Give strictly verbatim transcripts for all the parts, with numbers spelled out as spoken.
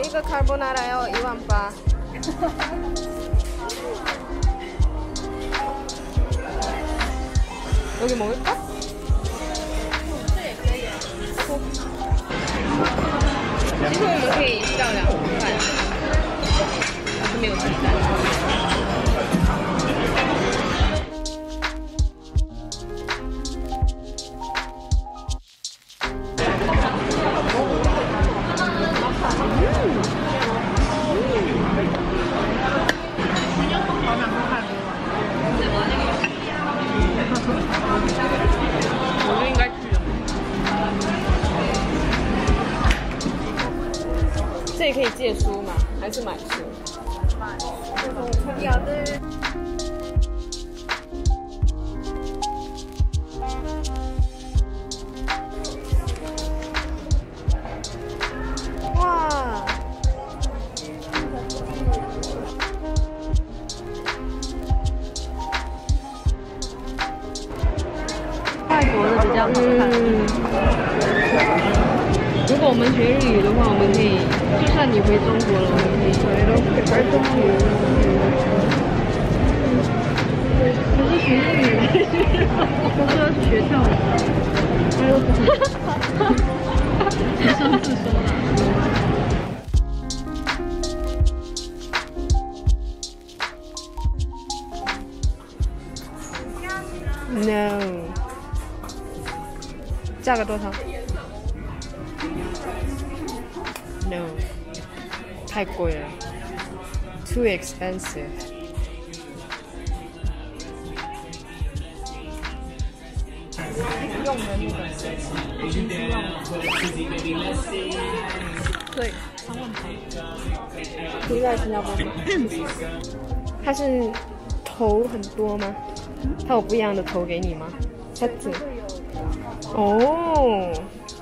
个 carbonara 要一万八。여기 먹을까? 这也可以啊。其实我们可以叫两份饭，还是没有鸡蛋。我就应该去了。 这里可以借书吗？还是买书？ 买。有的。 哇！ 外国的比较好看。 嗯，如果我们学日语的话，我们可以，就算你回中国了，我们可以学都学中语。可是学日语，他说要去学跳舞。哎呦，你上次说的。No。价格多少 ？No， 太贵了 ，too expensive。用的那个，已经用了。对，三万台。你在新加坡吗？它是头很多吗？它有不一样的头给你吗？它只。哦，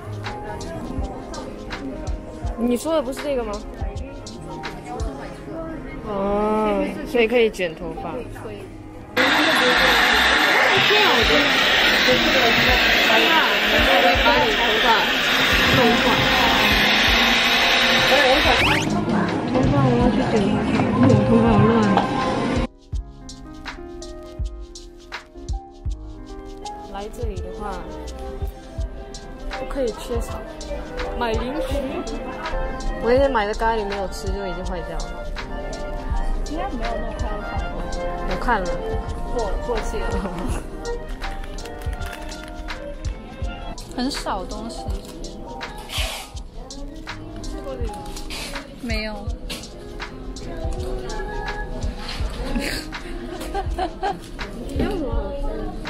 你说的不是这个吗？哦，所以可以卷头发。这样我就就是这个头发，然后会把你头发弄坏。头发我要去剪头发，我头发好乱。来这里的话。不可以缺少买零食。我那天买的咖喱没有吃，就已经坏掉了。 应该没有那么快要坏过。 我看了， 过过期了。很少东西这边。 吃过这个？ 没有。 没有什么好吃的。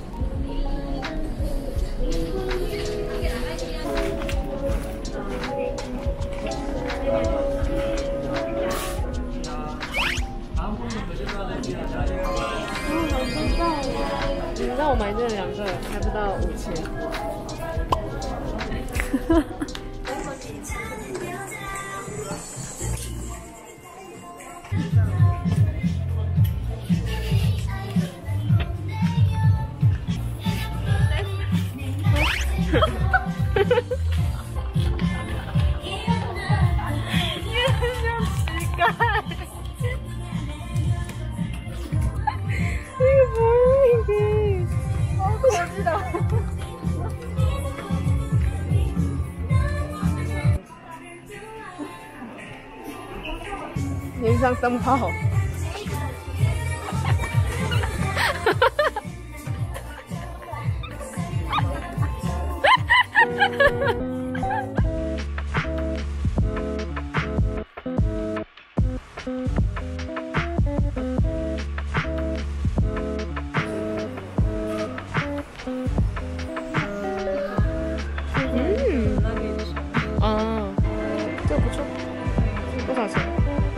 你知道我买这两个还不到五千。你很像乞丐。那个不是你，我知道。你像灯泡。嗯，啊，这个不错，多少钱？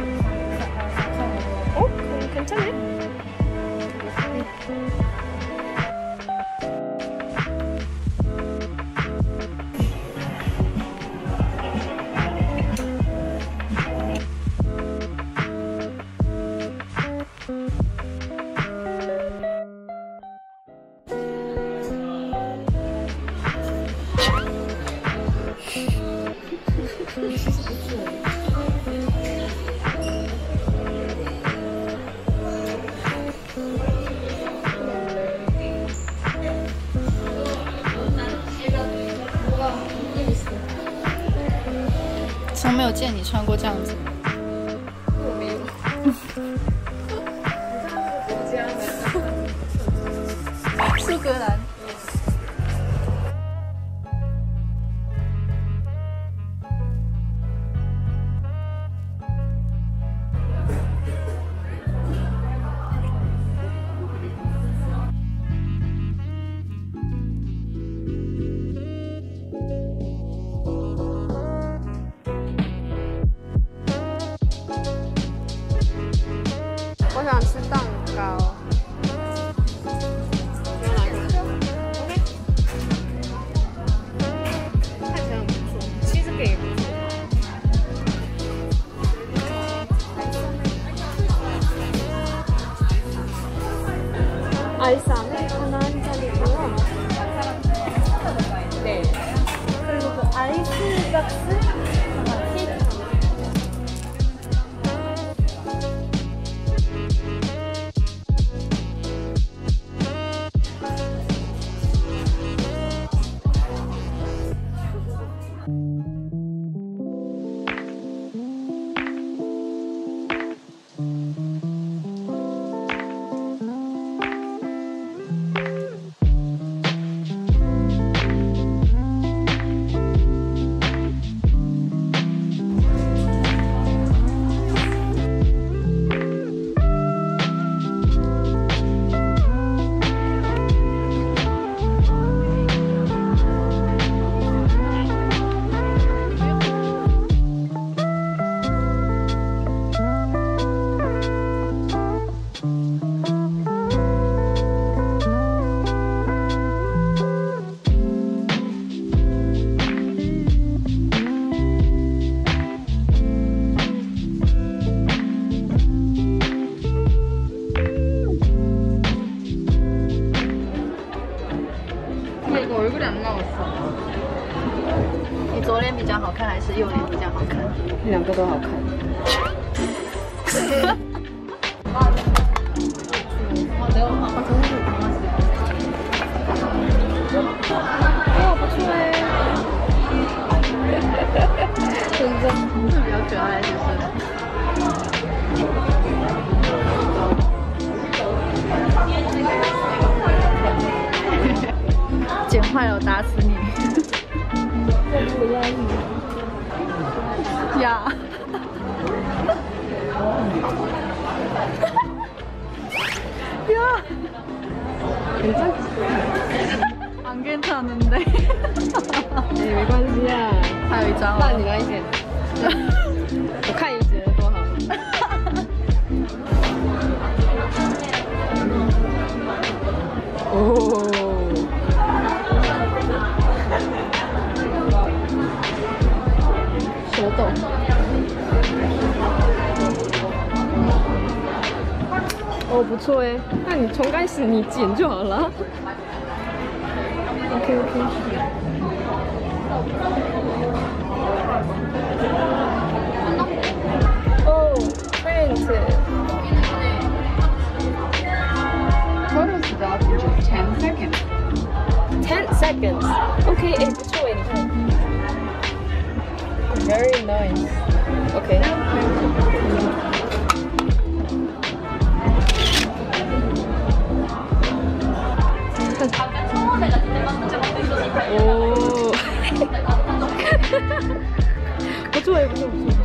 哦，괜찮네。其实不错。 从没有见你穿过这样子。 我没有。 苏格兰。我想吃蛋糕。要来吗 ？OK。看起来很不错，其实给也不错。아이스함에 하나 한 잔이고요. 네. 그리고 그 아이스박스 하나 케이크. 얼굴이 안 나왔어. 你左脸比较好看还是右脸比较好看？两个都好看。哦，不错哎。真的，是比较可爱，是不是？ 剪坏了，我打死你！呀！呀！ 안 괜찮은데? 네, 没关系啊。还有一张，那你来一点。我看你剪得多好。哦。 手抖。哦，不错哎，那你从开始你剪就好了。OK OK。哦 ，print。Photos start in just ten seconds. Ten seconds. OK， 哎，不错哎，你看。 Very nice. Okay. Oh. 不错，不错，不错。